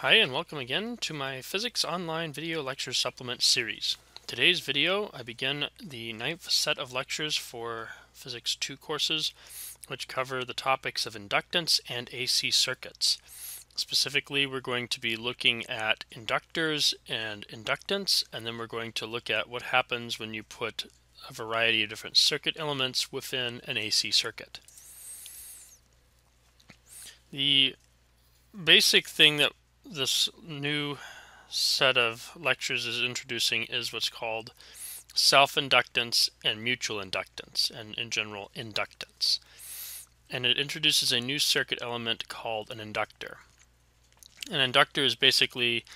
Hi and welcome again to my Physics Online Video Lecture Supplement series. Today's video, I begin the 9th set of lectures for Physics 2 courses, which cover the topics of inductance and AC circuits. Specifically, we're going to be looking at inductors and inductance, and then we're going to look at what happens when you put a variety of different circuit elements within an AC circuit. The basic thing that this new set of lectures is introducing is what's called self-inductance and mutual inductance, and in general inductance. And it introduces a new circuit element called an inductor. An inductor is basically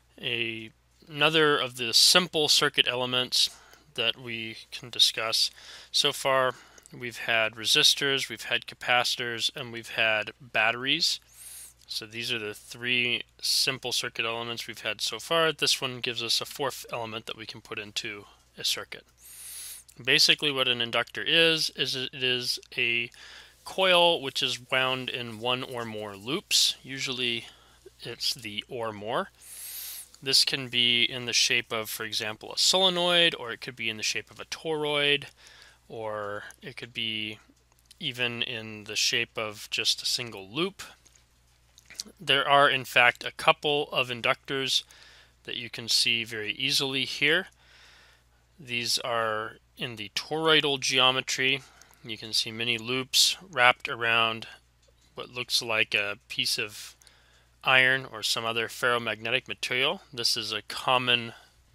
another of the simple circuit elements that we can discuss. So far we've had resistors, we've had capacitors, and we've had batteries. So these are the three simple circuit elements we've had so far. This one gives us a fourth element that we can put into a circuit. Basically what an inductor is it is a coil which is wound in one or more loops. Usually it's the or more. This can be in the shape of, for example, a solenoid, or it could be in the shape of a toroid, or it could be even in the shape of just a single loop. There are in fact a couple of inductors that you can see very easily here. These are in the toroidal geometry. You can see many loops wrapped around what looks like a piece of iron or some other ferromagnetic material. This is a common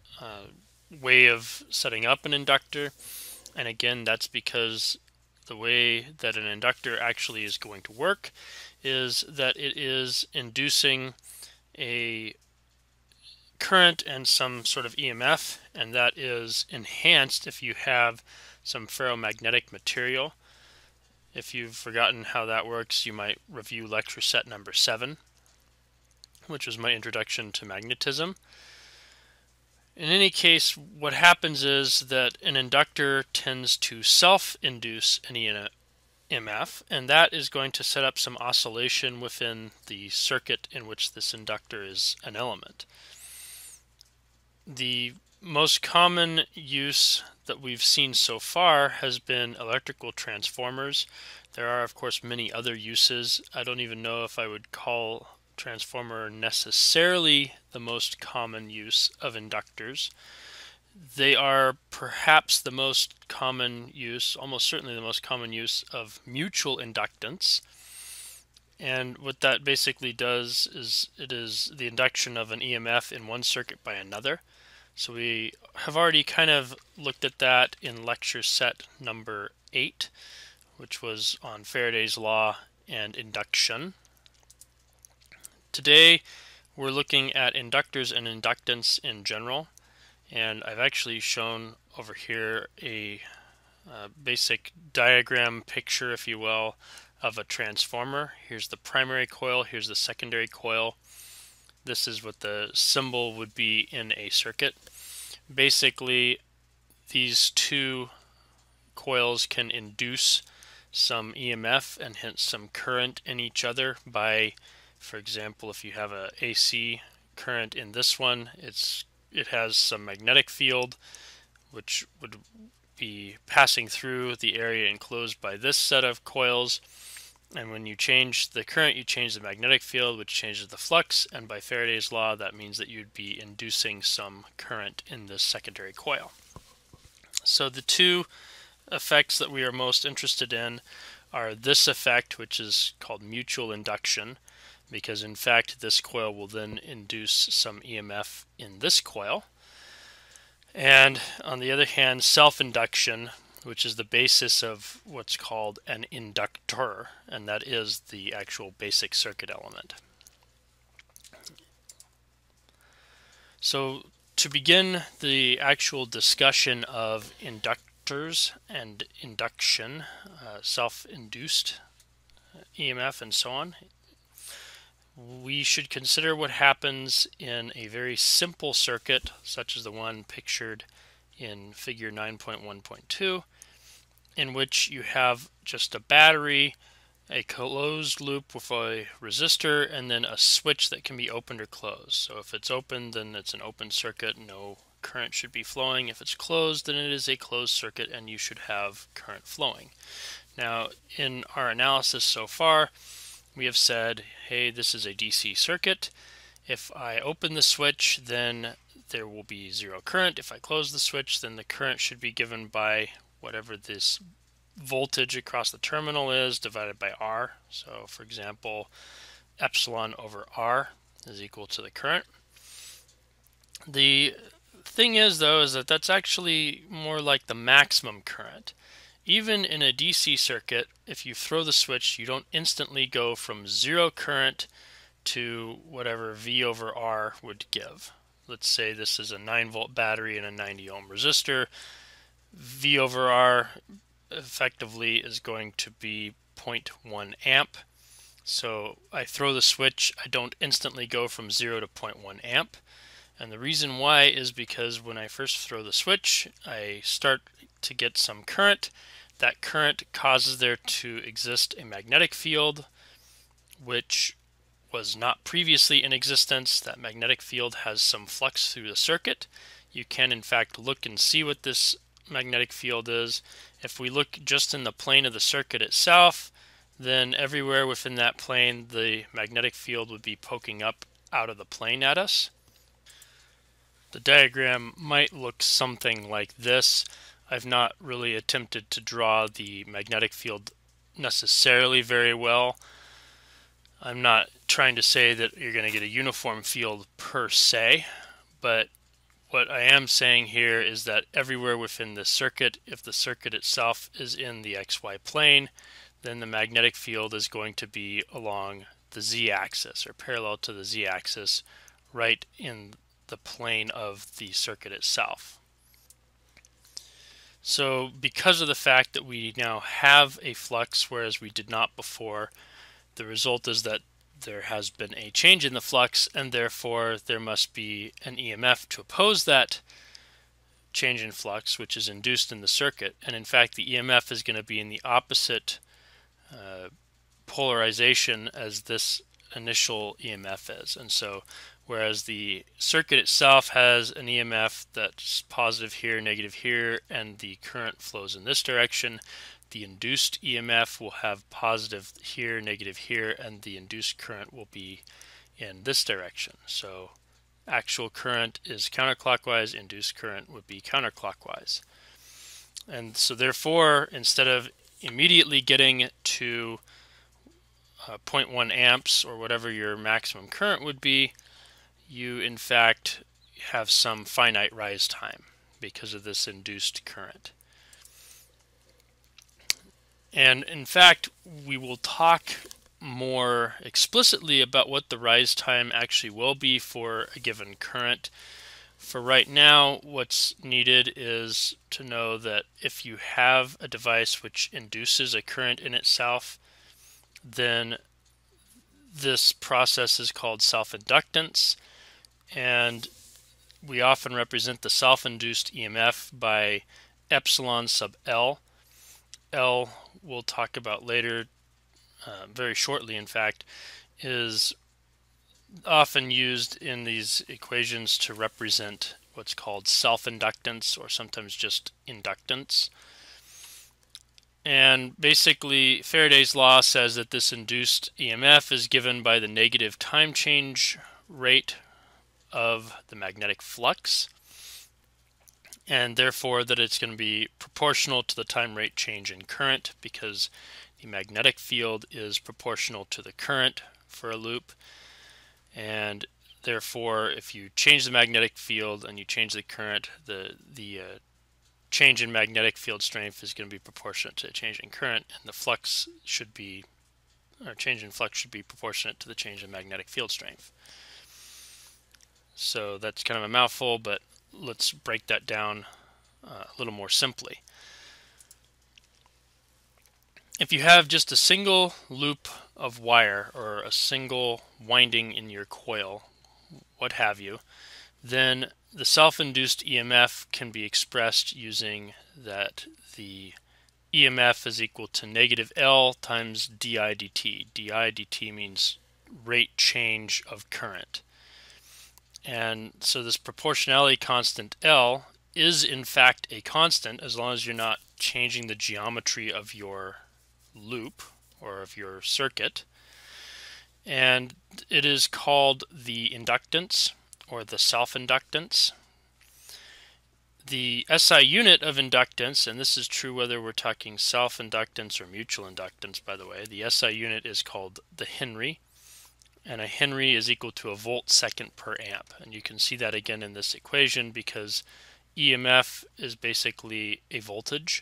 way of setting up an inductor, and again that's because the way that an inductor actually is going to work is that it is inducing a current and some sort of EMF, and that is enhanced if you have some ferromagnetic material. If you've forgotten how that works, you might review lecture set number 7, which was my introduction to magnetism. In any case, what happens is that an inductor tends to self-induce an EMF, and that is going to set up some oscillation within the circuit in which this inductor is an element. The most common use that we've seen so far has been electrical transformers. There are, of course, many other uses. I don't even know if I would call transformer necessarily the most common use of inductors. They are perhaps the most common use, almost certainly the most common use of mutual inductance. And what that basically does is it is the induction of an EMF in one circuit by another. So we have already kind of looked at that in lecture set number 8, which was on Faraday's law and induction. Today we're looking at inductors and inductance in general, and I've actually shown over here a basic diagram picture, if you will, of a transformer. Here's the primary coil, here's the secondary coil. This is what the symbol would be in a circuit. Basically, these two coils can induce some EMF and hence some current in each other by, for example, if you have a AC current in this one, it has some magnetic field which would be passing through the area enclosed by this set of coils, and when you change the current, you change the magnetic field, which changes the flux, and by Faraday's law that means that you'd be inducing some current in this secondary coil. So the two effects that we are most interested in are this effect, which is called mutual induction, because in fact this coil will then induce some EMF in this coil. And on the other hand, self-induction, which is the basis of what's called an inductor, and that is the actual basic circuit element. So to begin the actual discussion of inductors and induction, self-induced EMF and so on, we should consider what happens in a very simple circuit, such as the one pictured in figure 9.1.2, in which you have just a battery a closed loop with a resistor, and then a switch that can be opened or closed. So if it's open, then it's an open circuit, no current should be flowing. If it's closed, then it is a closed circuit and you should have current flowing. Now, in our analysis so far, we have said, hey, this is a DC circuit. If I open the switch, then there will be zero current. If I close the switch, then the current should be given by whatever this voltage across the terminal is divided by R. So for example, epsilon over R is equal to the current. The thing is though is that that's actually more like the maximum current. Even in a DC circuit, if you throw the switch, you don't instantly go from zero current to whatever V over R would give. Let's say this is a 9-volt battery and a 90 ohm resistor. V over R effectively is going to be 0.1 amp. So I throw the switch, I don't instantly go from 0 to 0.1 amp. And the reason why is because when I first throw the switch, I start to get some current. That current causes there to exist a magnetic field, which was not previously in existence. That magnetic field has some flux through the circuit. You can in fact look and see what this magnetic field is. If we look just in the plane of the circuit itself, then everywhere within that plane the magnetic field would be poking up out of the plane at us. The diagram might look something like this. I've not really attempted to draw the magnetic field necessarily very well. I'm not trying to say that you're going to get a uniform field per se, but what I am saying here is that everywhere within the circuit, if the circuit itself is in the XY plane, then the magnetic field is going to be along the z-axis or parallel to the z-axis right in the plane of the circuit itself. So because of the fact that we now have a flux whereas we did not before, the result is that there has been a change in the flux, and therefore there must be an EMF to oppose that change in flux, which is induced in the circuit. And in fact, the EMF is going to be in the opposite polarization as this initial EMF is. And so whereas the circuit itself has an EMF that's positive here, negative here, and the current flows in this direction, the induced EMF will have positive here, negative here, and the induced current will be in this direction. So actual current is counterclockwise, induced current would be counterclockwise. And so therefore, instead of immediately getting to 0.1 amps or whatever your maximum current would be, you in fact have some finite rise time because of this induced current. And in fact, we will talk more explicitly about what the rise time actually will be for a given current. For right now, what's needed is to know that if you have a device which induces a current in itself, then this process is called self-inductance, and we often represent the self-induced EMF by epsilon sub L. L, we'll talk about later, very shortly in fact, is often used in these equations to represent what's called self-inductance, or sometimes just inductance. And basically Faraday's law says that this induced EMF is given by the negative time change rate of the magnetic flux, and therefore that it's going to be proportional to the time rate change in current, because the magnetic field is proportional to the current for a loop. And therefore if you change the magnetic field and you change the current, the change in magnetic field strength is going to be proportionate to the change in current, and the flux should be, or change in flux should be proportionate to the change in magnetic field strength. So that's kind of a mouthful, but let's break that down a little more simply. If you have just a single loop of wire or a single winding in your coil, what have you, then the self-induced EMF can be expressed using that the EMF is equal to negative L times di dt. Di dt means rate change of current. And so this proportionality constant L is in fact a constant as long as you're not changing the geometry of your loop or of your circuit. And it is called the inductance or the self-inductance. The SI unit of inductance, and this is true whether we're talking self-inductance or mutual inductance, by the way, the SI unit is called the Henry, and a Henry is equal to a volt second per amp. And you can see that again in this equation because EMF is basically a voltage.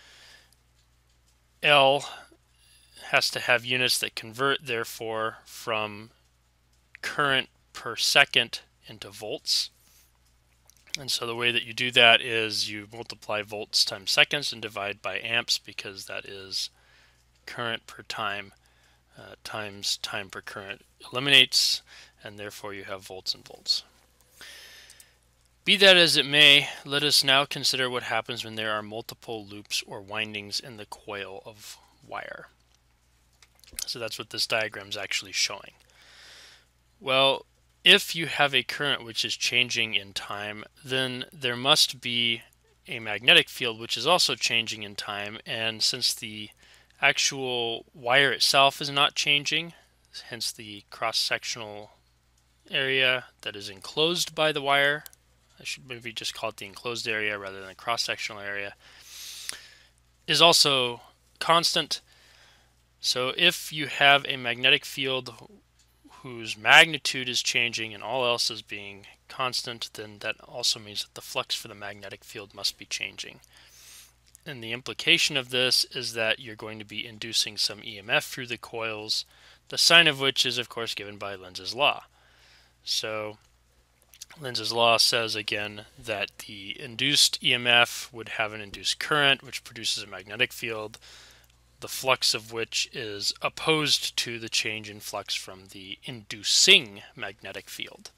L has to have units that convert, therefore, from current per second into volts. And so the way that you do that is you multiply volts times seconds and divide by amps, because that is current per time times time per current eliminates, and therefore you have volts and volts. Be that as it may, let us now consider what happens when there are multiple loops or windings in the coil of wire. So that's what this diagram is actually showing. Well, if you have a current which is changing in time, then there must be a magnetic field which is also changing in time, and since the actual wire itself is not changing, hence the cross-sectional area that is enclosed by the wire, I should maybe just call it the enclosed area rather than the cross-sectional area, is also constant. So if you have a magnetic field whose magnitude is changing and all else is being constant, then that also means that the flux for the magnetic field must be changing. And the implication of this is that you're going to be inducing some EMF through the coils, the sign of which is of course given by Lenz's law. So Lenz's law says again that the induced EMF would have an induced current which produces a magnetic field, the flux of which is opposed to the change in flux from the inducing magnetic field.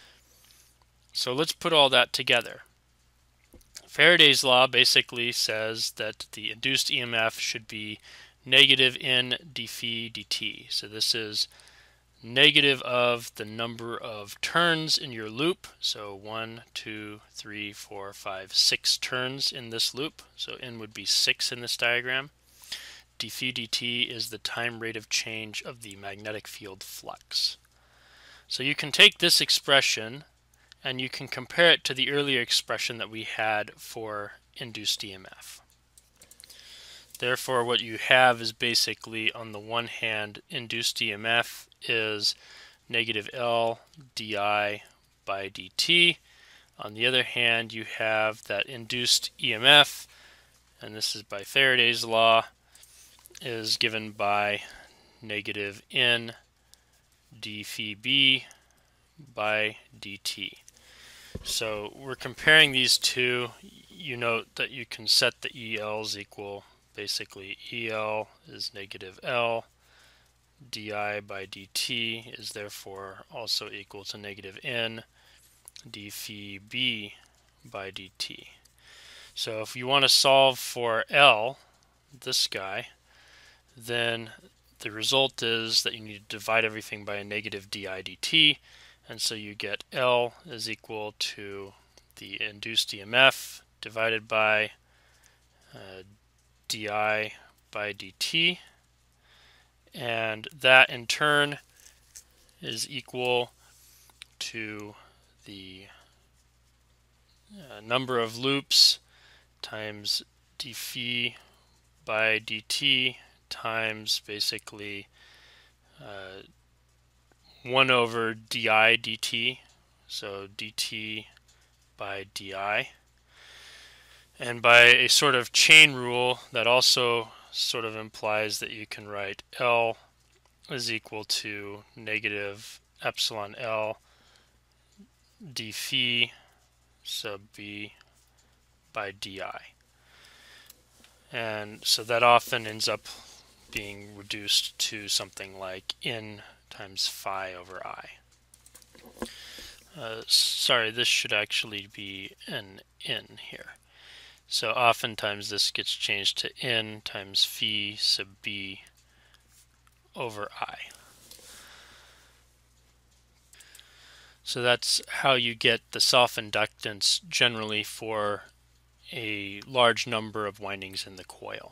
So let's put all that together. Faraday's law basically says that the induced EMF should be negative N d phi dt. So this is negative of the number of turns in your loop. So 1, 2, 3, 4, 5, 6 turns in this loop. So N would be 6 in this diagram. d phi dt is the time rate of change of the magnetic field flux. So you can take this expression and you can compare it to the earlier expression that we had for induced EMF. Therefore, what you have is basically, on the one hand, induced EMF is negative L di by dt. On the other hand, you have that induced EMF, and this is by Faraday's law, is given by negative N d phi b by dt. So we're comparing these two. You note that you can set the ELs equal, basically EL is negative L, di by dt is therefore also equal to negative N d phi b by dt. So if you want to solve for L, this guy, then the result is that you need to divide everything by a negative di dt, and so you get L is equal to the induced EMF divided by di by dt, and that in turn is equal to the number of loops times d phi by dt times basically 1 over di dt, so dt by di, and by a sort of chain rule that also sort of implies that you can write L is equal to negative epsilon L d phi sub b by di. And so that often ends up being reduced to something like N times phi over I. Sorry, this should actually be an N here. So oftentimes this gets changed to N times phi sub B over I. So that's how you get the self-inductance generally for a large number of windings in the coil.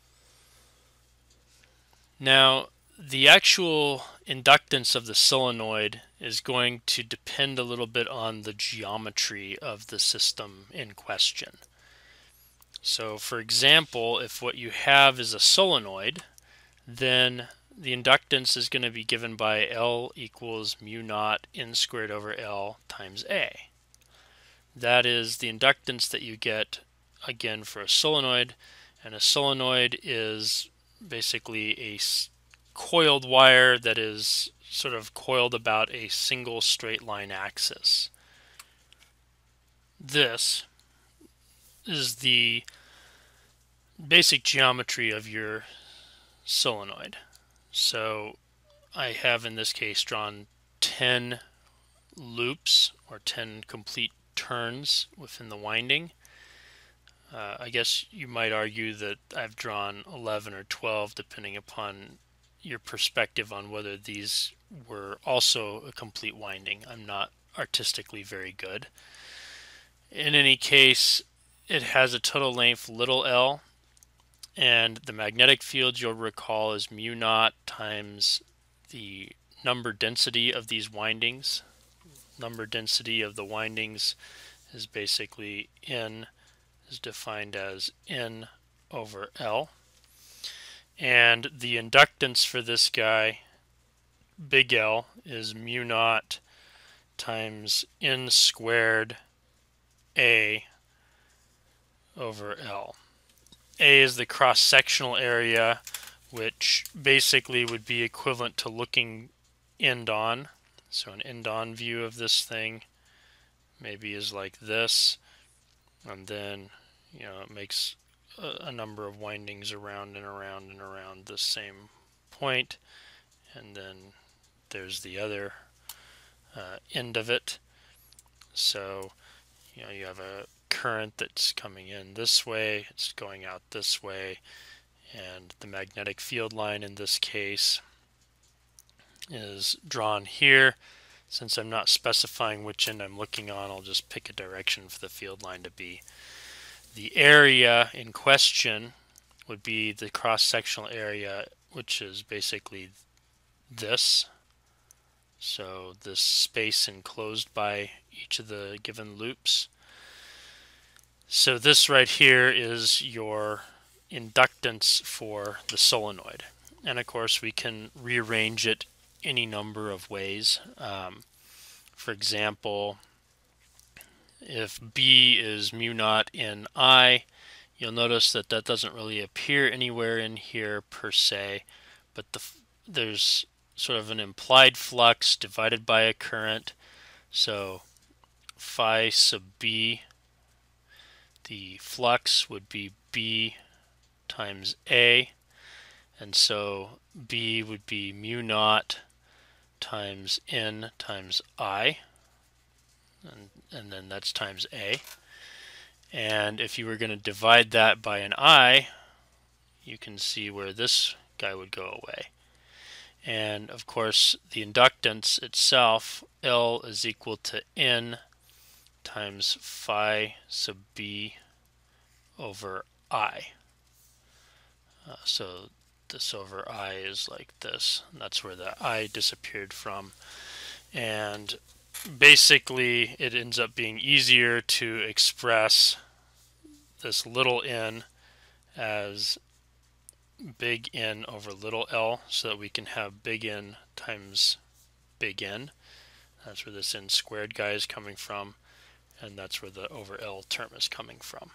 Now, the actual inductance of the solenoid is going to depend a little bit on the geometry of the system in question. So, for example, if what you have is a solenoid, then the inductance is going to be given by L equals mu naught N squared over L times A. That is the inductance that you get, again, for a solenoid, and a solenoid is basically a coiled wire that is sort of coiled about a single straight line axis. This is the basic geometry of your solenoid. So I have in this case drawn 10 loops or 10 complete turns within the winding. I guess you might argue that I've drawn 11 or 12 depending upon your perspective on whether these were also a complete winding. I'm not artistically very good. In any case, it has a total length little l, and the magnetic field, you'll recall, is mu naught times the number density of these windings. Number density of the windings is basically N is defined as N over L. And the inductance for this guy, big L, is mu naught times N squared A over L. A is the cross-sectional area, which basically would be equivalent to looking end-on. So an end-on view of this thing maybe is like this, and then it makes a number of windings around and around and around this same point, and then there's the other end of it. So you have a current that's coming in this way, it's going out this way, and the magnetic field line in this case is drawn here. Since I'm not specifying which end I'm looking on, I'll just pick a direction for the field line to be. The area in question would be the cross-sectional area, which is basically this. So this space enclosed by each of the given loops. So this right here is your inductance for the solenoid. And of course we can rearrange it any number of ways. For example, if B is mu naught in I, you'll notice that that doesn't really appear anywhere in here per se, but there's sort of an implied flux divided by a current. So phi sub B, the flux would be B times A, and so B would be mu naught times N times I, and then that's times A. And if you were going to divide that by an I, you can see where this guy would go away. And of course the inductance itself, L, is equal to N times phi sub B over I. So this over I is like this, and that's where the I disappeared from. And basically it ends up being easier to express this little n as big N over little l, so that we can have big N times big N. That's where this N squared guy is coming from, and that's where the over L term is coming from.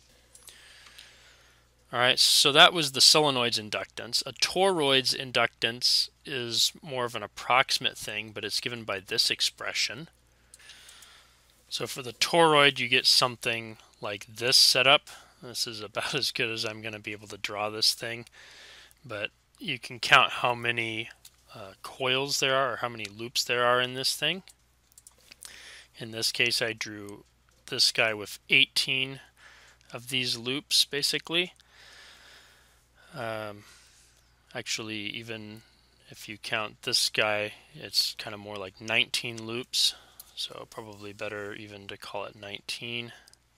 Alright, so that was the solenoid's inductance. A toroid's inductance is more of an approximate thing, but it's given by this expression. So for the toroid, you get something like this setup. This is about as good as I'm going to be able to draw this thing, but you can count how many coils there are, or how many loops there are in this thing. In this case, I drew this guy with 18 of these loops basically. Actually, even if you count this guy, it's kind of more like 19 loops, so probably better even to call it 19.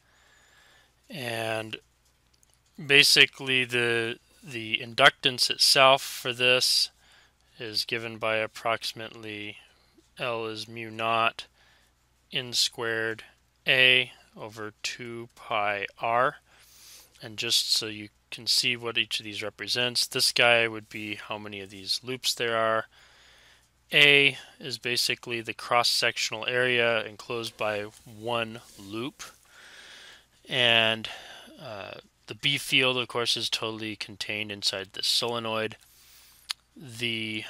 And basically the inductance itself for this is given by approximately L is mu naught n squared A over 2 pi r. And just so you can see what each of these represents, this guy would be how many of these loops there are. A is basically the cross-sectional area enclosed by one loop. And the B field, of course, is totally contained inside the solenoid. The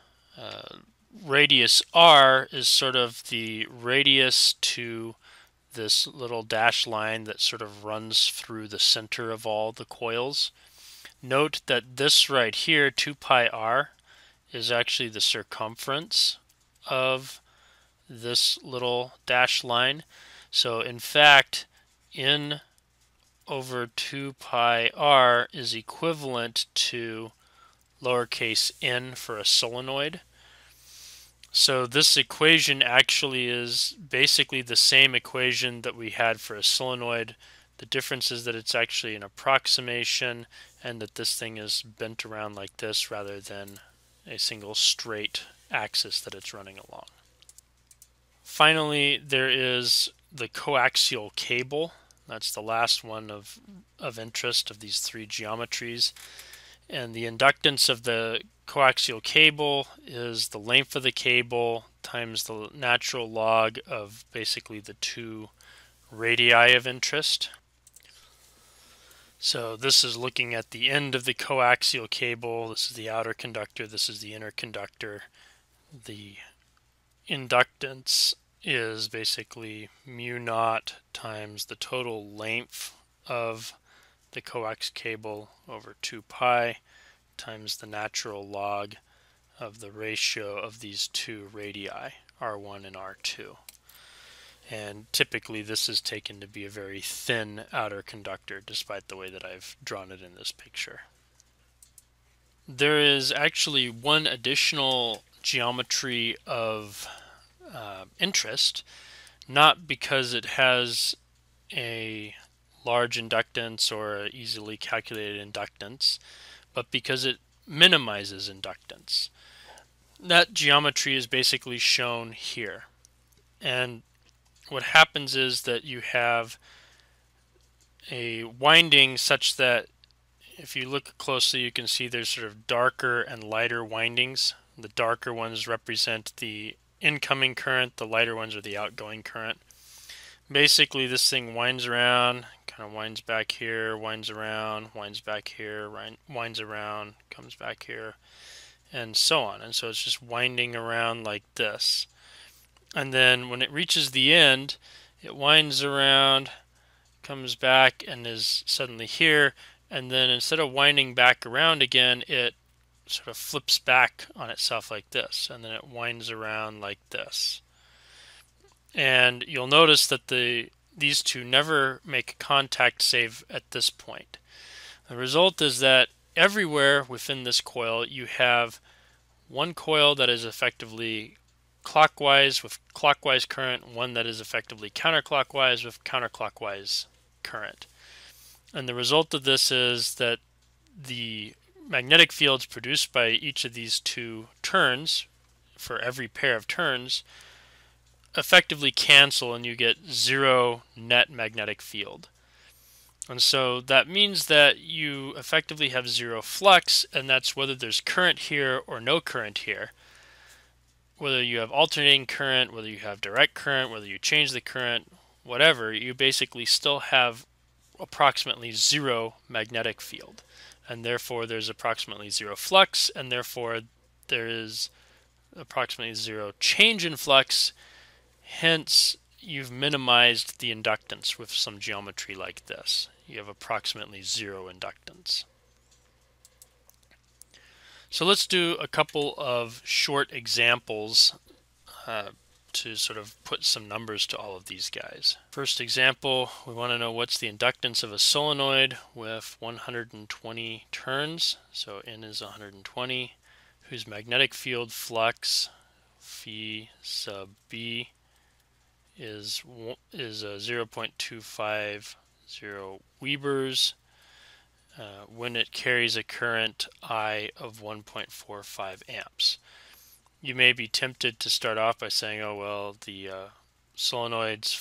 radius r is sort of the radius to this little dash line that sort of runs through the center of all the coils. Note that this right here, 2 pi r, is actually the circumference of this little dash line. So in fact, n over 2 pi r is equivalent to lowercase n for a solenoid. So this equation actually is basically the same equation that we had for a solenoid. The difference is that it's actually an approximation and that this thing is bent around like this rather than a single straight axis that it's running along. Finally, there is the coaxial cable. That's the last one of interest of these three geometries. And the inductance of the coaxial cable is the length of the cable times the natural log of basically the two radii of interest. So this is looking at the end of the coaxial cable. This is the outer conductor. This is the inner conductor. The inductance is basically mu naught times the total length of the coax cable over 2 pi times the natural log of the ratio of these two radii, R1 and R2. And typically this is taken to be a very thin outer conductor, despite the way that I've drawn it in this picture. There is actually one additional geometry of interest, not because it has a large inductance or an easily calculated inductance, but because it minimizes inductance. That geometry is basically shown here. And what happens is that you have a winding such that if you look closely you can see there's sort of darker and lighter windings. The darker ones represent the incoming current, the lighter ones are the outgoing current. Basically this thing winds around, kind of winds back here, winds around, winds back here, winds around, comes back here, and so on. And so it's just winding around like this. And then when it reaches the end, it winds around, comes back, and is suddenly here. And then instead of winding back around again, it sort of flips back on itself like this. And then it winds around like this. And you'll notice that these two never make contact save at this point. The result is that everywhere within this coil you have one coil that is effectively clockwise with clockwise current, one that is effectively counterclockwise with counterclockwise current. And the result of this is that the magnetic fields produced by each of these two turns, for every pair of turns, effectively cancel and you get zero net magnetic field. And so that means that you effectively have zero flux, and that's whether there's current here or no current here. Whether you have alternating current, whether you have direct current, whether you change the current, whatever, you basically still have approximately zero magnetic field. And therefore there's approximately zero flux, and therefore there is approximately zero change in flux. Hence, you've minimized the inductance with some geometry like this. You have approximately zero inductance. So let's do a couple of short examples to sort of put some numbers to all of these guys. First example, we want to know what's the inductance of a solenoid with 120 turns. So N is 120, whose magnetic field flux phi sub B is 0.250 Webers when it carries a current I of 1.45 amps. You may be tempted to start off by saying, oh well, the solenoid's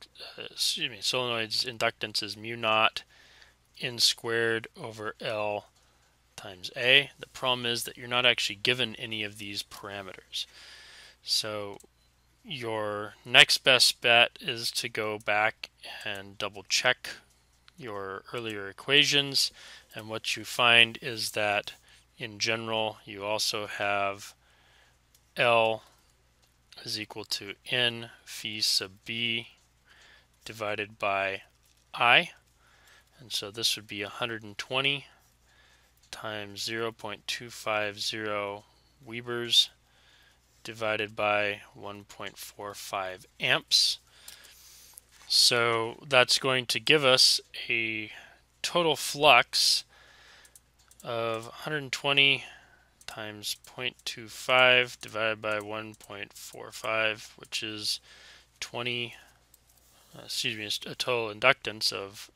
inductance is mu naught N squared over L times A. The problem is that you're not actually given any of these parameters. So your next best bet is to go back and double check your earlier equations, and what you find is that in general you also have L is equal to N phi sub B divided by I, and so this would be 120 times 0.250 Webers divided by 1.45 amps. So that's going to give us a total flux of 120 times 0.25 divided by 1.45, which is a total inductance of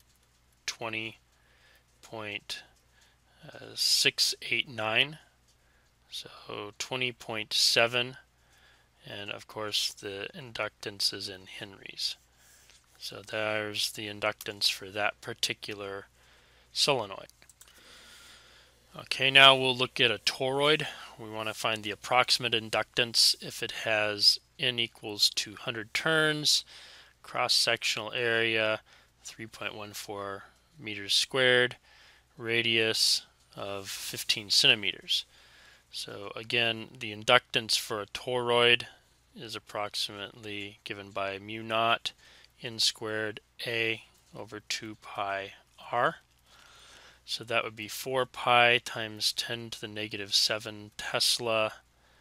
20.689, so 20.7, and of course the inductance is in henries. So there's the inductance for that particular solenoid. Okay, now we'll look at a toroid. We want to find the approximate inductance if it has N equals 200 turns, cross-sectional area 3.14 meters squared, radius of 15 centimeters. So again, the inductance for a toroid is approximately given by mu naught N squared A over 2 pi R. So that would be 4 pi times 10 to the negative 7 Tesla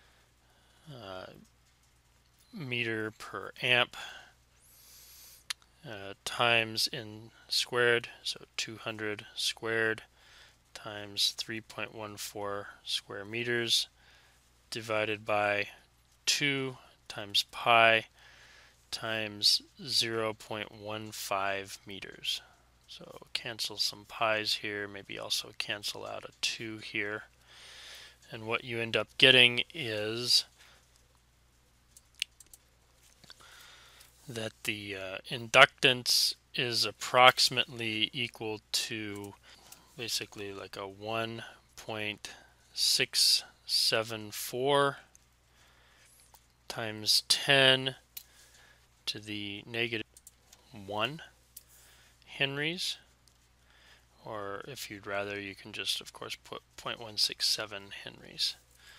meter per amp times N squared, so 200 squared times 3.14 square meters divided by 2 times pi times 0.15 meters. So cancel some pi's here, maybe also cancel out a 2 here. And what you end up getting is that the inductance is approximately equal to basically like a 1.674 times 10 to the negative 1 henries, or if you'd rather you can just of course put 0.167 henries.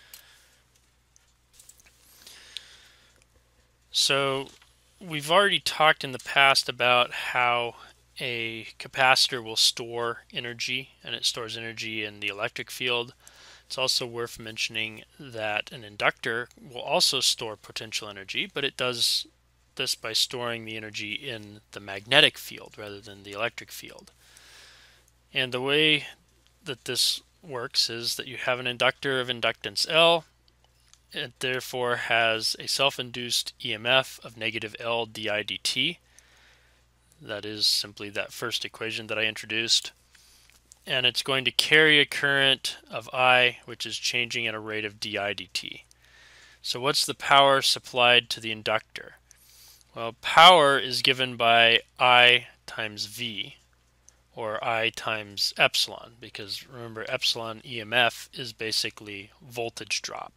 So we've already talked in the past about how a capacitor will store energy, and it stores energy in the electric field. It's also worth mentioning that an inductor will also store potential energy, but it does this by storing the energy in the magnetic field rather than the electric field. And the way that this works is that you have an inductor of inductance L. It therefore has a self-induced EMF of negative L di dt. That is simply that first equation that I introduced. And it's going to carry a current of I, which is changing at a rate of di dt. So what's the power supplied to the inductor? Well, power is given by I times V, or I times epsilon, because remember epsilon EMF is basically voltage drop.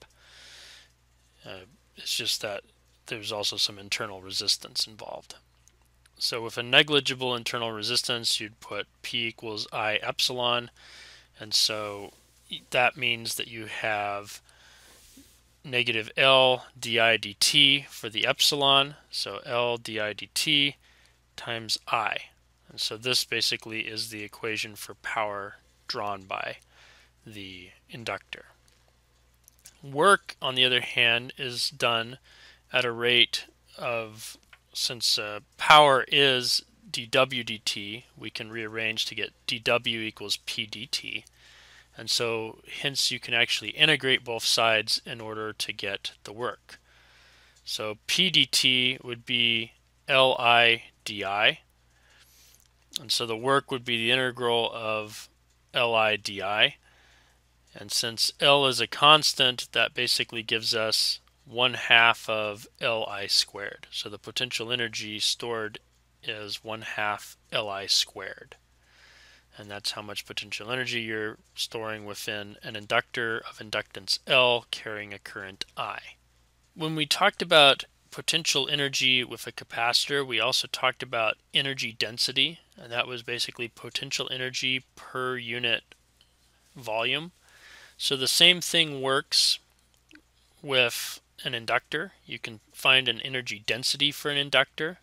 It's just that there's also some internal resistance involved. So with a negligible internal resistance, you'd put P equals I epsilon, and so that means that you have negative L di dt for the epsilon, so L di dt times I. And so this basically is the equation for power drawn by the inductor. Work, on the other hand, is done at a rate of, since power is dW dt, we can rearrange to get dW equals P dt. And so hence you can actually integrate both sides in order to get the work. So P dt would be Li di. And so the work would be the integral of Li di. And since L is a constant, that basically gives us 1/2 of Li squared. So the potential energy stored is 1/2 Li squared. And that's how much potential energy you're storing within an inductor of inductance L carrying a current I. When we talked about potential energy with a capacitor, we also talked about energy density, and that was basically potential energy per unit volume. So the same thing works with an inductor. You can find an energy density for an inductor.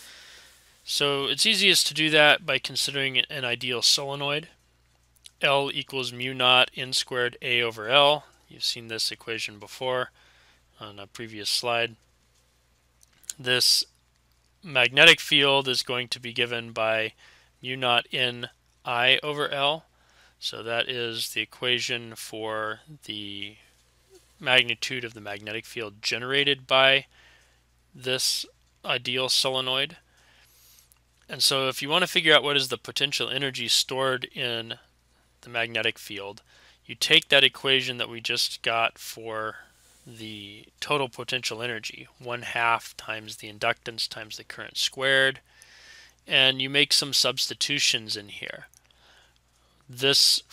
So it's easiest to do that by considering an ideal solenoid. L equals mu naught n squared A over L. You've seen this equation before on a previous slide. This magnetic field is going to be given by mu naught n I over L. So that is the equation for the magnitude of the magnetic field generated by this ideal solenoid. And so if you want to figure out what is the potential energy stored in the magnetic field, you take that equation that we just got for the total potential energy, 1/2 times the inductance times the current squared, and you make some substitutions in here. This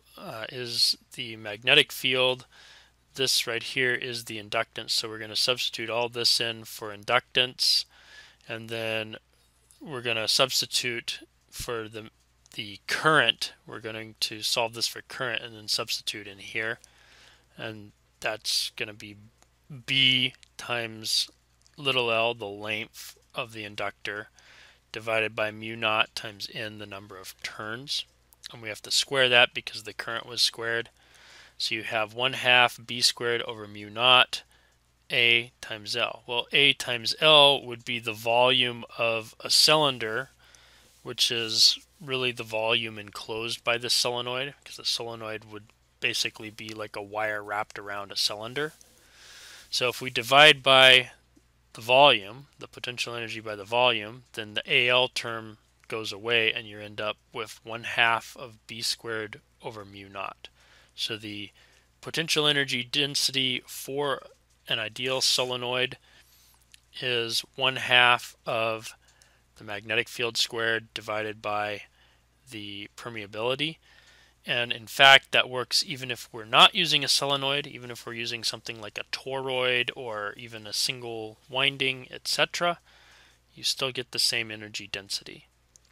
is the magnetic field. This right here is the inductance, so we're going to substitute all this in for inductance, and then we're going to substitute for the current. We're going to solve this for current and then substitute in here, and that's going to be B times little l, the length of the inductor, divided by mu naught times n, the number of turns, and we have to square that because the current was squared. So you have 1/2 B squared over mu naught A times L. Well, A times L would be the volume of a cylinder, which is really the volume enclosed by the solenoid, because the solenoid would basically be like a wire wrapped around a cylinder. So if we divide by the volume, the potential energy by the volume, then the AL term goes away and you end up with 1/2 of B squared over mu naught. So the potential energy density for an ideal solenoid is 1/2 of the magnetic field squared divided by the permeability. And in fact, that works even if we're not using a solenoid, even if we're using something like a toroid or even a single winding, etc. You still get the same energy density.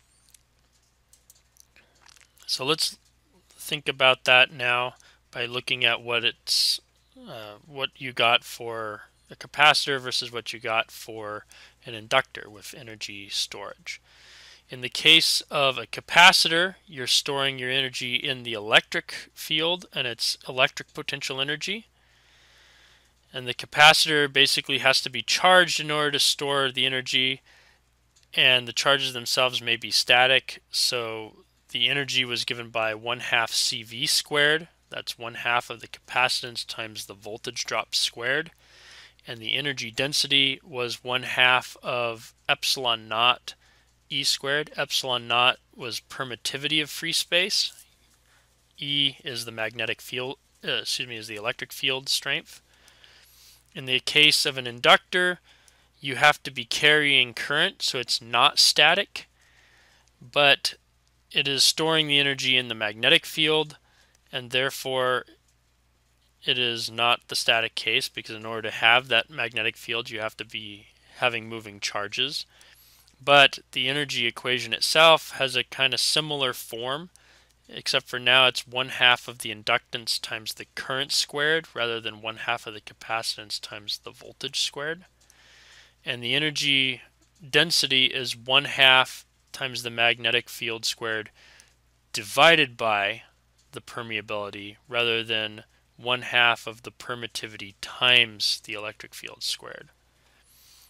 So let's think about that now by looking at what you got for a capacitor versus what you got for an inductor with energy storage. In the case of a capacitor, you're storing your energy in the electric field and its electric potential energy. And the capacitor basically has to be charged in order to store the energy, and the charges themselves may be static. So the energy was given by 1/2 CV squared. That's 1/2 of the capacitance times the voltage drop squared. And the energy density was 1/2 of epsilon naught E squared. Epsilon naught was permittivity of free space. E is the magnetic field, is the electric field strength. In the case of an inductor, you have to be carrying current, so it's not static, but it is storing the energy in the magnetic field, and therefore it is not the static case, because in order to have that magnetic field, you have to be having moving charges. But the energy equation itself has a kind of similar form, except for now it's 1/2 of the inductance times the current squared rather than 1/2 of the capacitance times the voltage squared. And the energy density is 1/2 times the magnetic field squared divided by the permeability rather than 1/2 of the permittivity times the electric field squared.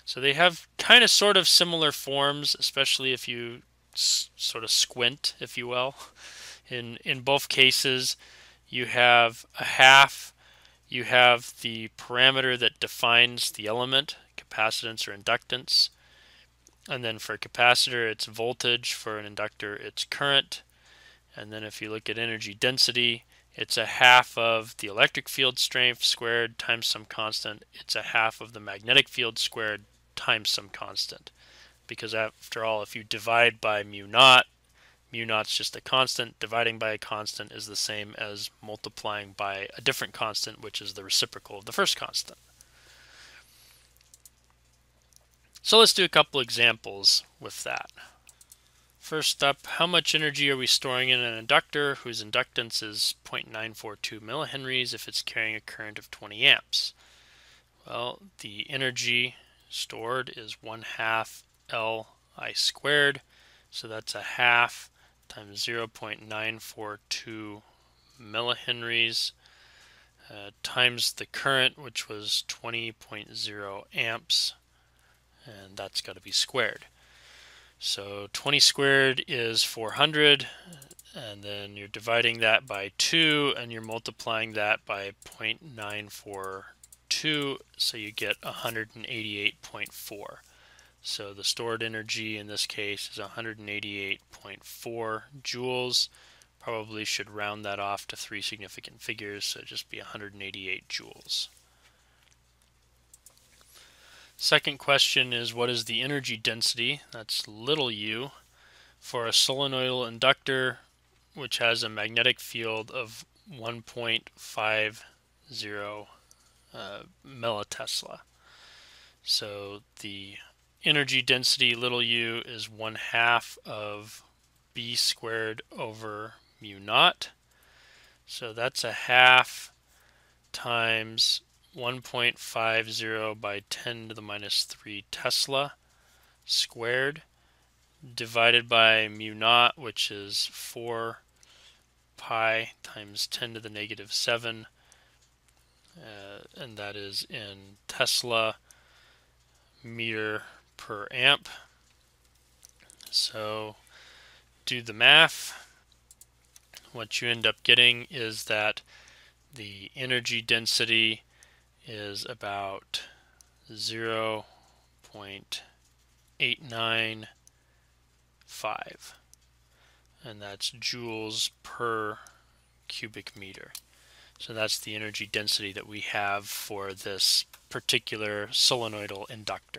So they have kind of sort of similar forms, especially if you sort of squint, if you will. In both cases, you have a half, you have the parameter that defines the element, capacitance or inductance, and then for a capacitor it's voltage, for an inductor it's current, and then if you look at energy density, it's a half of the electric field strength squared times some constant. It's a half of the magnetic field squared times some constant. Because after all, if you divide by mu naught's just a constant. Dividing by a constant is the same as multiplying by a different constant, which is the reciprocal of the first constant. So let's do a couple examples with that. First up, how much energy are we storing in an inductor whose inductance is 0.942 millihenries if it's carrying a current of 20 amps? Well, the energy stored is 1/2 Li squared, so that's a half times 0.942 millihenries times the current, which was 20.0 amps, and that's got to be squared. So 20 squared is 400, and then you're dividing that by 2, and you're multiplying that by 0.942, so you get 188.4. So the stored energy in this case is 188.4 joules. Probably should round that off to 3 significant figures, so just be 188 joules. Second question is, what is the energy density, that's little u, for a solenoidal inductor which has a magnetic field of 1.50 millitesla. So the energy density little u is 1/2 of b squared over mu naught. So that's a half times 1.50 by 10 to the minus 3 Tesla squared divided by mu naught, which is 4 pi times 10 to the negative 7, and that is in Tesla meter per amp. So do the math. What you end up getting is that the energy density is about 0.895, and that's joules per cubic meter. So that's the energy density that we have for this particular solenoidal inductor.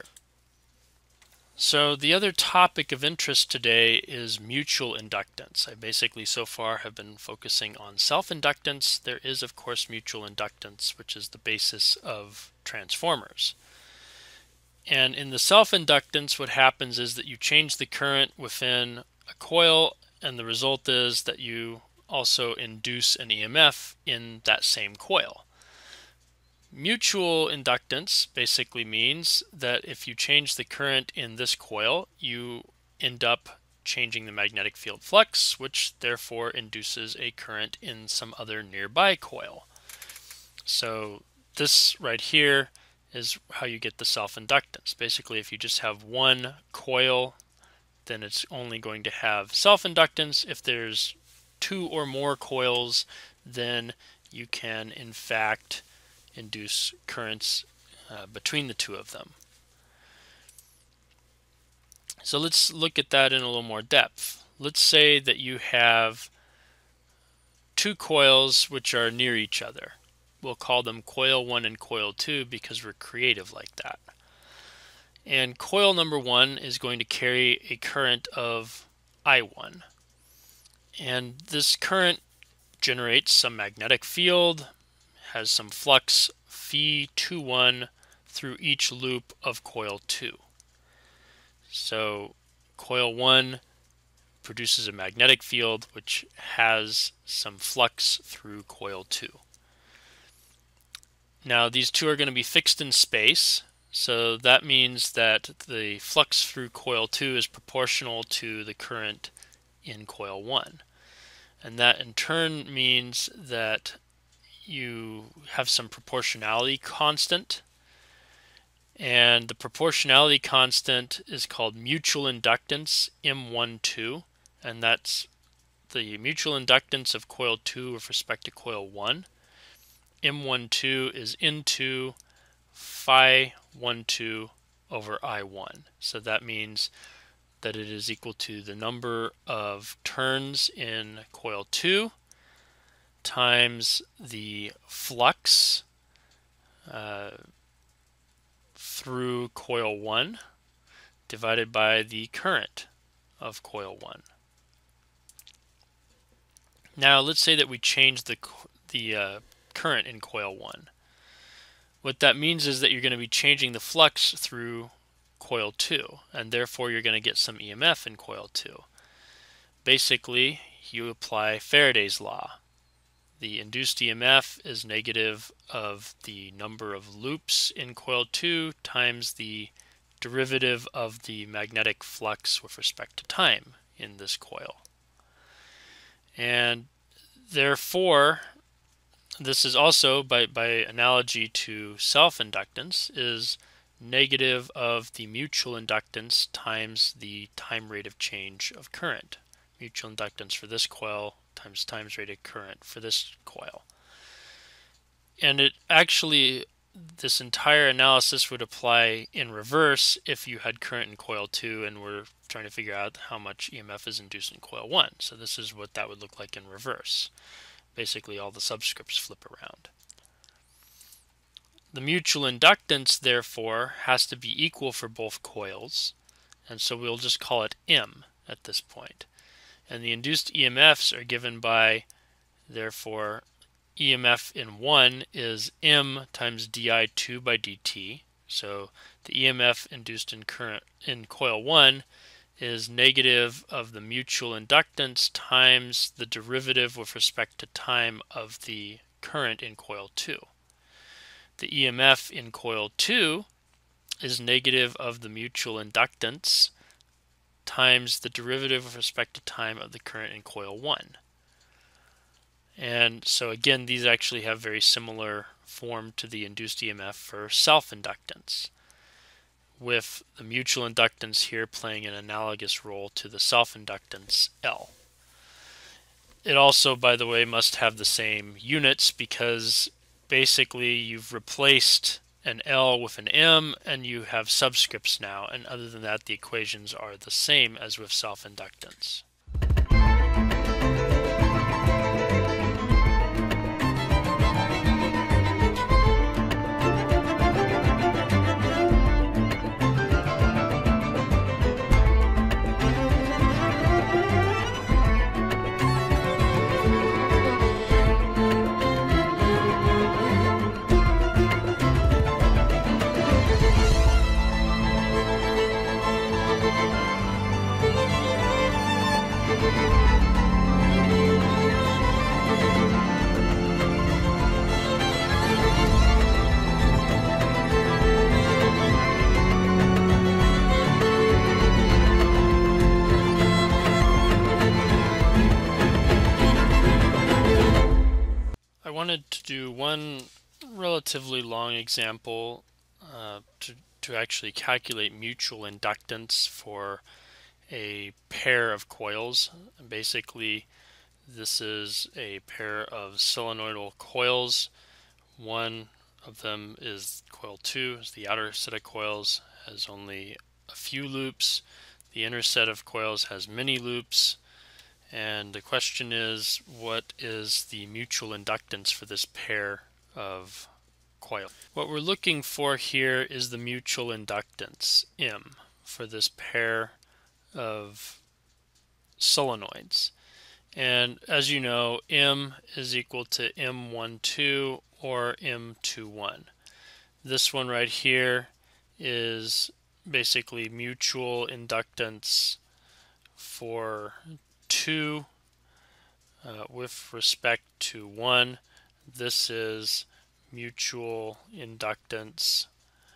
So the other topic of interest today is mutual inductance. I basically so far have been focusing on self-inductance. There is of course mutual inductance, which is the basis of transformers. And in the self-inductance, what happens is that you change the current within a coil, and the result is that you also induce an EMF in that same coil. Mutual inductance basically means that if you change the current in this coil, you end up changing the magnetic field flux, which therefore induces a current in some other nearby coil. So this right here is how you get the self-inductance. Basically, if you just have one coil, then it's only going to have self-inductance. If there's 2 or more coils, then you can in fact induce currents between the 2 of them. So let's look at that in a little more depth. Let's say that you have 2 coils which are near each other. We'll call them coil 1 and coil 2 because we're creative like that. And coil number 1 is going to carry a current of I1. And this current generates some magnetic field, has some flux phi21 through each loop of coil 2. So coil 1 produces a magnetic field which has some flux through coil 2. Now these 2 are going to be fixed in space, so that means that the flux through coil 2 is proportional to the current in coil 1. And that in turn means that you have some proportionality constant, And the proportionality constant is called mutual inductance, M12, and that's the mutual inductance of coil 2 with respect to coil 1. M12 is N2 phi 12 over I1. So that means that it is equal to the number of turns in coil 2 times the flux through coil 1 divided by the current of coil 1. Now let's say that we change the current in coil 1. What that means is that you're going to be changing the flux through coil 2, and therefore you're going to get some EMF in coil 2. Basically, you apply Faraday's law. The induced EMF is negative of the number of loops in coil 2 times the derivative of the magnetic flux with respect to time in this coil. And therefore, this is also, by analogy to self-inductance, is negative of the mutual inductance times the time rate of change of current. Mutual inductance for this coil times rate of current for this coil. And it actually, this entire analysis would apply in reverse if you had current in coil 2 and we're trying to figure out how much EMF is induced in coil 1. So this is what that would look like in reverse. Basically all the subscripts flip around. The mutual inductance, therefore, has to be equal for both coils, and so we'll just call it M at this point. And the induced EMFs are given by, therefore, EMF in 1 is M times di2 by dt. So the EMF induced in coil 1 is negative of the mutual inductance times the derivative with respect to time of the current in coil 2. The EMF in coil 2 is negative of the mutual inductance times the derivative with respect to time of the current in coil 1. And so again, these actually have very similar form to the induced EMF for self-inductance, with the mutual inductance here playing an analogous role to the self-inductance L. It also, by the way, must have the same units because basically you've replaced an L with an M and you have subscripts now, and other than that the equations are the same as with self-inductance. I wanted to do one relatively long example to actually calculate mutual inductance for a pair of coils. Basically, this is a pair of solenoidal coils. One of them is coil 2, is the outer set of coils, has only a few loops. The inner set of coils has many loops. And the question is, what is the mutual inductance for this pair of coils? What we're looking for here is the mutual inductance, M, for this pair of solenoids. And as you know, M is equal to M12 or M21. This one right here is basically mutual inductance for 2 with respect to 1. This is mutual inductance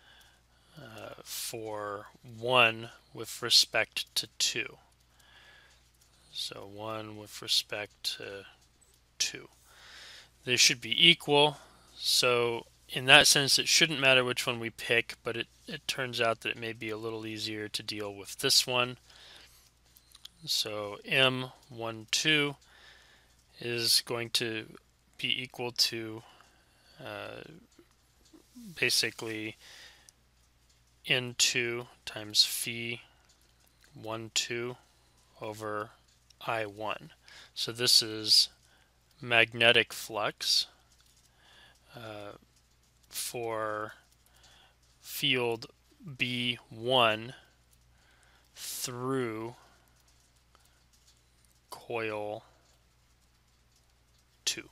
for 1 with respect to 2. So 1 with respect to 2. They should be equal. So in that sense, it shouldn't matter which one we pick, but it turns out that it may be a little easier to deal with this one. So M12 is going to be equal to basically N2 times phi 12 over I1. So this is magnetic flux for field B1 through coil 2.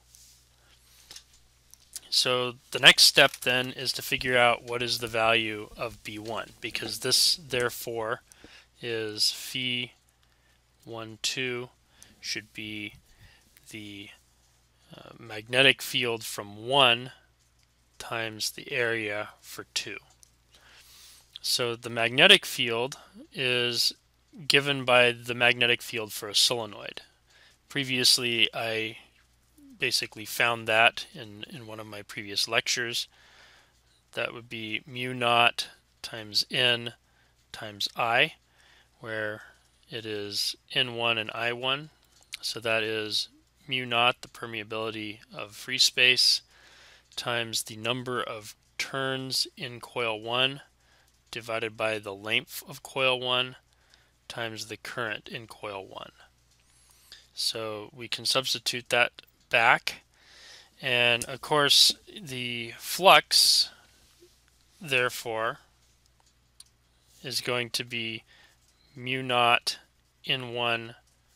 So the next step then is to figure out what is the value of B1, because this therefore is phi 12 should be the magnetic field from 1 times the area for 2. So the magnetic field is given by the magnetic field for a solenoid. Previously, I basically found that in one of my previous lectures. That would be mu naught times N times I, where it is N1 and I1. So that is mu naught, the permeability of free space, times the number of turns in coil 1 divided by the length of coil 1 times the current in coil 1. So we can substitute that back, and of course the flux therefore is going to be mu naught N1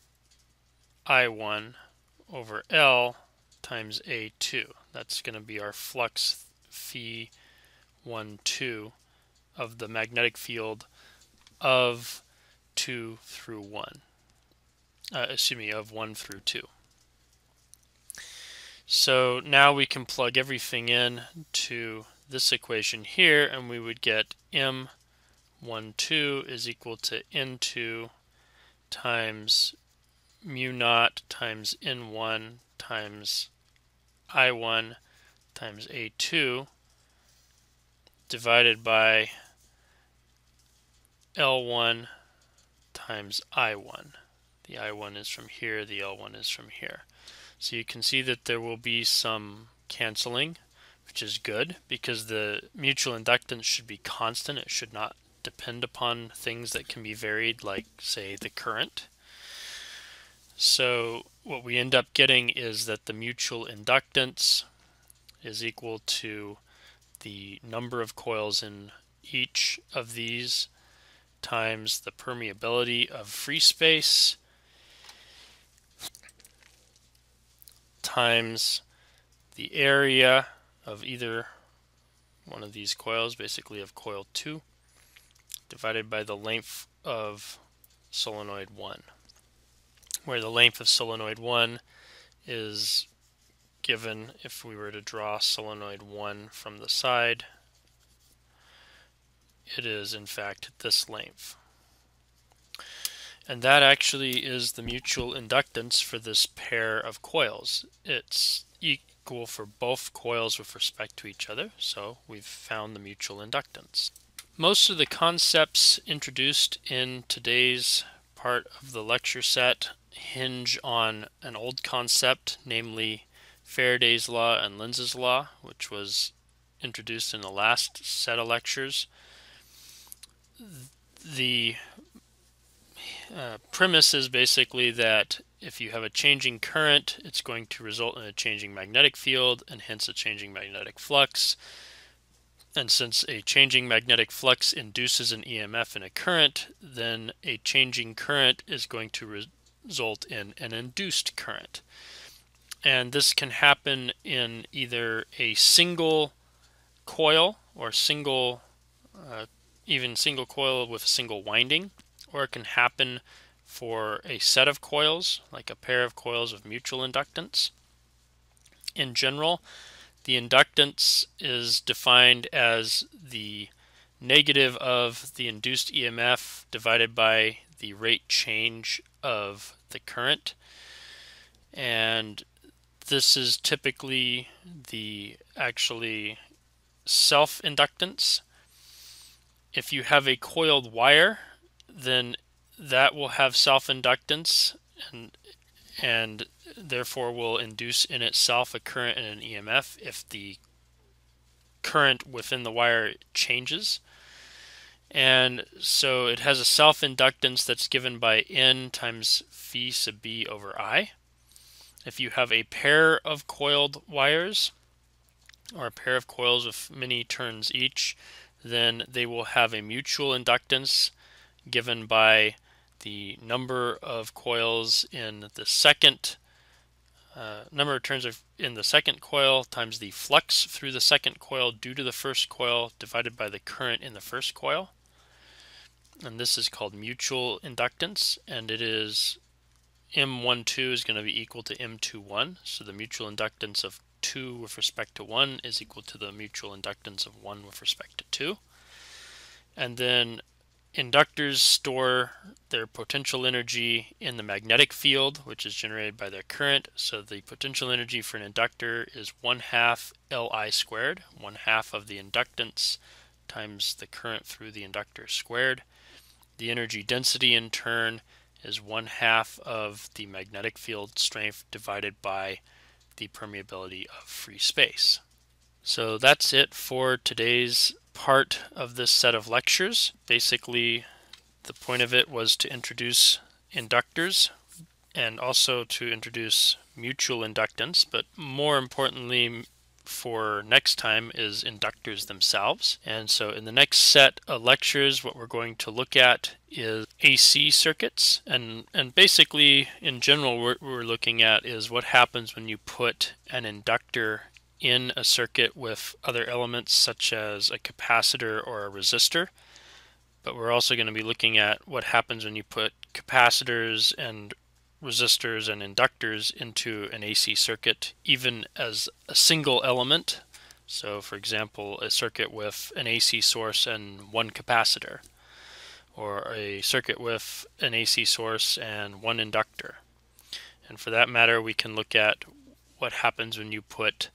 I1 over L times A2. That's going to be our flux phi 12 of the magnetic field of 2 through 1. Of 1 through 2. So now we can plug everything in to this equation here, and we would get M12 is equal to N2 times mu naught times N1 times I1 times A2 divided by L1 times I1. The I1 is from here, the L1 is from here. So you can see that there will be some canceling, which is good because the mutual inductance should be constant. It should not depend upon things that can be varied, like, say, the current. So what we end up getting is that the mutual inductance is equal to the number of coils in each of these times the permeability of free space times the area of either one of these coils, basically of coil 2, divided by the length of solenoid 1, where the length of solenoid 1 is given if we were to draw solenoid 1 from the side. It is in fact this length. And that actually is the mutual inductance for this pair of coils. It's equal for both coils with respect to each other, so we've found the mutual inductance. Most of the concepts introduced in today's part of the lecture set hinge on an old concept, namely Faraday's law and Lenz's law, which was introduced in the last set of lectures. The premise is basically that if you have a changing current, it's going to result in a changing magnetic field and hence a changing magnetic flux. And since a changing magnetic flux induces an EMF in a current, then a changing current is going to result in an induced current. And this can happen in either a single coil or even single coil with a single winding, or it can happen for a set of coils, like a pair of coils of mutual inductance. In general, the inductance is defined as the negative of the induced EMF divided by the rate change of the current. And this is typically the actually self-inductance. If you have a coiled wire, then that will have self-inductance and therefore will induce in itself a current and an EMF if the current within the wire changes. And so it has a self-inductance that's given by N times phi sub B over I. If you have a pair of coiled wires, or a pair of coils with many turns each, then they will have a mutual inductance given by the number of coils in the second number of turns in the second coil times the flux through the second coil due to the first coil divided by the current in the first coil. And this is called mutual inductance, and it is M12 is going to be equal to M21. So the mutual inductance of 2 with respect to 1 is equal to the mutual inductance of 1 with respect to 2. And then inductors store their potential energy in the magnetic field, which is generated by their current. So the potential energy for an inductor is 1/2 Li squared, 1/2 of the inductance times the current through the inductor squared. The energy density in turn is 1/2 of the magnetic field strength divided by the permeability of free space. So that's it for today's part of this set of lectures. Basically, the point of it was to introduce inductors and also to introduce mutual inductance, but more importantly for next time is inductors themselves. And so in the next set of lectures, what we're going to look at is AC circuits, and basically in general what we're looking at is what happens when you put an inductor in a circuit with other elements such as a capacitor or a resistor. But we're also going to be looking at what happens when you put capacitors and resistors and inductors into an AC circuit, even as a single element. So for example, a circuit with an AC source and one capacitor, or a circuit with an AC source and one inductor. And for that matter, we can look at what happens when you put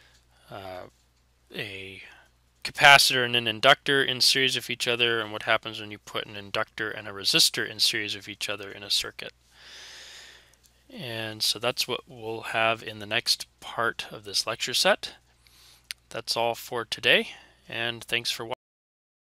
a capacitor and an inductor in series of each other, and what happens when you put an inductor and a resistor in series of each other in a circuit. And so that's what we'll have in the next part of this lecture set. That's all for today, and thanks for watching.